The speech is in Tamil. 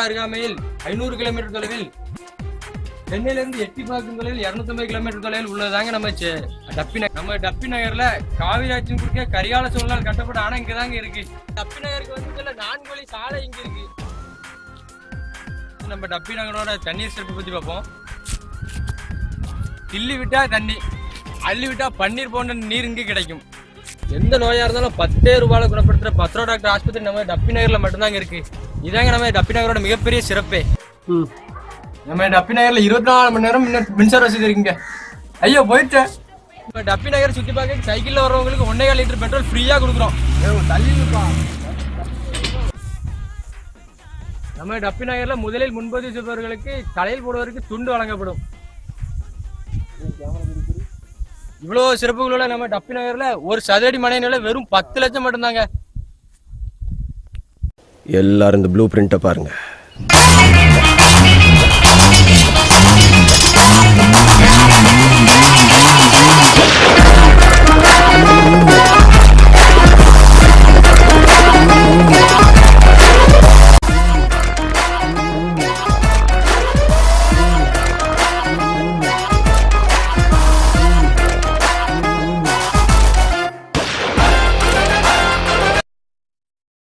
அருகாமையில் 500 கிலோமீட்டர் தொலைவில் சென்னையிலிருந்து எட்டி பார்க்கும் தொலைவில் 250 கிலோமீட்டர் தொலைவில் உள்ளதாங்க நம்ம டப்பி நகர்ல காவிரி ஆற்றின் குறுக்கே கரிகால சோழனால் கட்டப்பட்ட ஆனா இங்கதாங்க இருக்கு. டப்பி நகருக்கு வந்து 4 வழி சாலை இங்க இருக்கு. நம்ம டப்பி நகரோட தண்ணீர் சிறப்பு பத்தி பார்ப்போம். கிள்ளி விட்டா தண்ணி, அள்ளி விட்டா பன்னீர் போன்ற நீர் இங்கே கிடைக்கும். எந்த நோயா இருந்தாலும் 10 ரூபாயில குணப்படுத்துற 10 ரூபா டாக்டர் ஆஸ்பத்திரி நம்ம டப்பி நகர்ல மட்டும்தாங்க இருக்கு. இதாங்க நம்ம டப்பி நகரோட மிகப்பெரிய சிறப்பே. நம்ம டப்பி நகர்ல 24 மணி நேரம் மின்சார வசதி இருக்குங்க. ஐயோ போயிட்டேன். நம்ம டப்பி நகர் சுத்தி பார்க்க சைக்கிள்ல வர்றவங்களுக்கு 1.25 லிட்டர் பெட்ரோல் ஃப்ரீயா கொடுக்குறோம். நம்ம டப்பி நகர்ல முதலில் முன்பதிவு செய்பவர்களுக்கு தலையில் போடுவதற்கு துண்டு வழங்கப்படும். இவ்வளவு சிறப்புகளோட நம்ம டப்பி நகர்ல ஒரு சதுரடி மனை நிலை வெறும் 10 லட்சம் மட்டும்தாங்க. எல்லாரும் இந்த ப்ளூ பிரிண்ட்டை பாருங்க.